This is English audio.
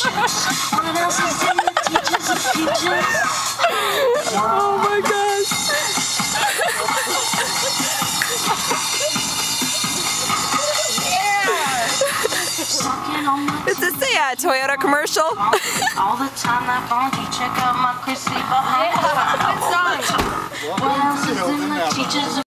What else is in the teachers of futures? Oh my gosh. Sucking on my Is this a Toyota commercial? all the time that bonky. Check out my Chrissy behind. Good song. What else is in the teachers of